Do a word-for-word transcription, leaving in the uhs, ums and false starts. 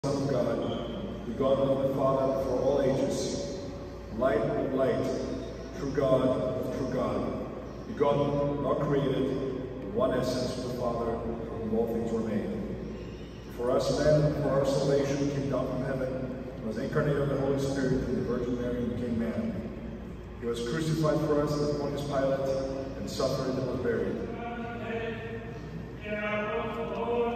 Son of God, begotten of the Father before all ages, light of light, true God of true God, begotten, not created, one essence with the Father, from whom all things were made. For us then, for our salvation, came down from heaven, was incarnated of the Holy Spirit in the Virgin Mary and became man. He was crucified for us as Pontius Pilate, and suffered and was buried.